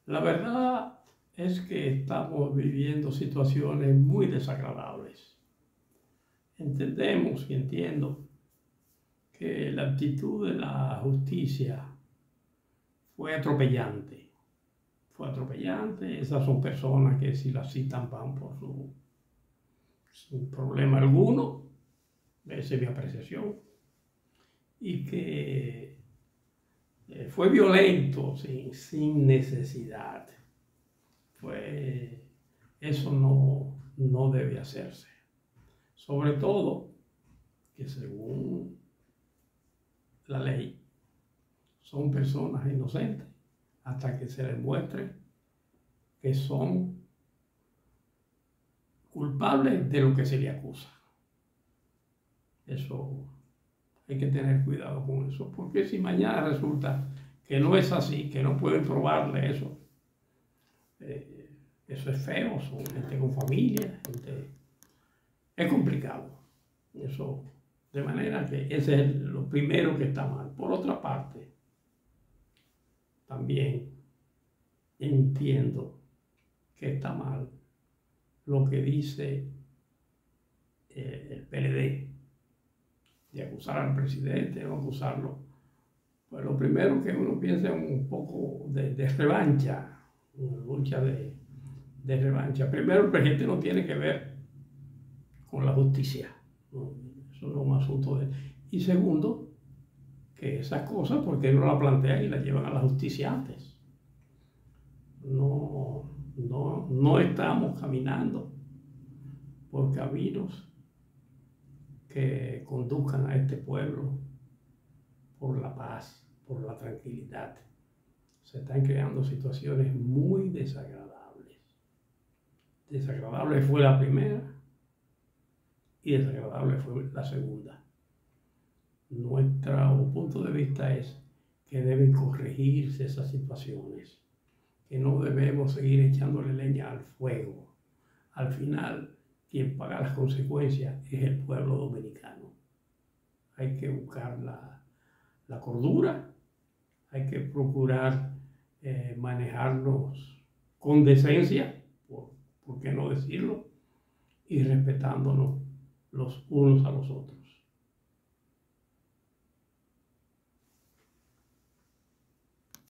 La verdad es que estamos viviendo situaciones muy desagradables. Entendemos y entiendo que la actitud de la justicia fue atropellante. Fue atropellante. Esas son personas que si las citan van por sin problema alguno. Esa es mi apreciación. Y que fue violento sin necesidad. Eso no debe hacerse. Sobre todo que según la ley son personas inocentes hasta que se demuestre que son culpables de lo que se le acusa. Eso hay que tener cuidado con eso, porque si mañana resulta que no es así, que no pueden probarle eso, eso es feo, son gente con familia, es complicado. Eso, de manera que ese es lo primero que está mal. Por otra parte, también entiendo que está mal lo que dice el PLD de acusar al presidente o acusarlo. Pues lo primero que uno piensa es un poco de revancha, una lucha de revancha. Primero, el presidente no tiene que ver con la justicia, ¿no? Eso no es un asunto de... Y segundo, que esas cosas, porque no la plantea y la llevan a la justicia antes. No estamos caminando por caminos que conduzcan a este pueblo por la paz, por la tranquilidad. Se están creando situaciones muy desagradables. Desagradable fue la primera y desagradable fue la segunda. Nuestro punto de vista es que deben corregirse esas situaciones, que no debemos seguir echándole leña al fuego. Al final, quien paga las consecuencias es el pueblo dominicano. Hay que buscar la cordura, hay que procurar manejarnos con decencia, por qué no decirlo, y respetándonos los unos a los otros.